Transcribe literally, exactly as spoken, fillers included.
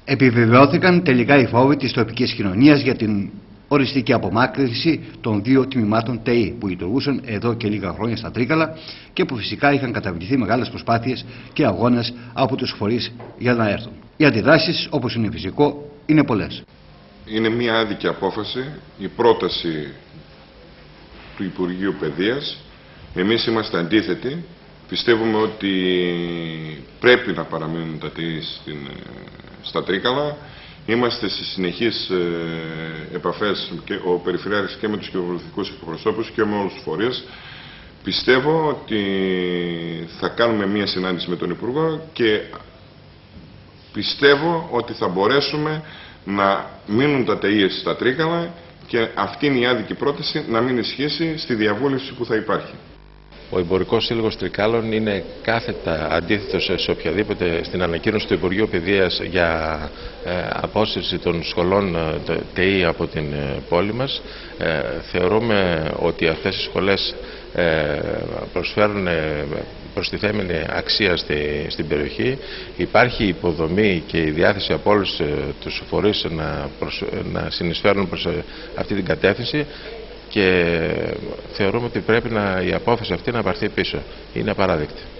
Επιβεβαιώθηκαν τελικά οι φόβοι της τοπικής κοινωνίας για την οριστική απομάκρυνση των δύο τμήματων ΤΕΙ που λειτουργούσαν εδώ και λίγα χρόνια στα Τρίκαλα και που φυσικά είχαν καταβληθεί μεγάλες προσπάθειες και αγώνες από τους φορείς για να έρθουν. Οι αντιδράσεις, όπως είναι φυσικό, είναι πολλές. Είναι μια άδικη απόφαση, η πρόταση του Υπουργείου Παιδείας. Εμείς είμαστε αντίθετοι. Πιστεύουμε ότι πρέπει να παραμείνουν τα ΤΕΙ στα Τρίκαλα. Είμαστε σε συνεχείς ε, επαφές, και ο Περιφερειάρχης και με τους κοινοβουλευτικούς εκπροσώπους και με όλους τους φορείς. Πιστεύω ότι θα κάνουμε μία συνάντηση με τον Υπουργό και πιστεύω ότι θα μπορέσουμε να μείνουν τα ΤΕΙ στα Τρίκαλα και αυτή είναι η άδικη πρόταση να μην ισχύσει στη διαβούλευση που θα υπάρχει. Ο Εμπορικός Σύλλογος Τρικάλων είναι κάθετα αντίθετος σε οποιαδήποτε στην ανακοίνωση του Υπουργείου Παιδείας για ε, απόσυρση των σχολών ε, ΤΕΙ από την ε, πόλη μας. Ε, θεωρούμε ότι αυτές οι σχολές ε, προσφέρουν ε, προστιθέμενη αξία στη, στην περιοχή. Υπάρχει υποδομή και η διάθεση από όλους ε, τους φορείς να, προσ, να συνεισφέρουν προς ε, αυτή την κατεύθυνση. Και θεωρούμε ότι πρέπει να, η απόφαση αυτή να πάρθει πίσω. Είναι απαράδεκτη.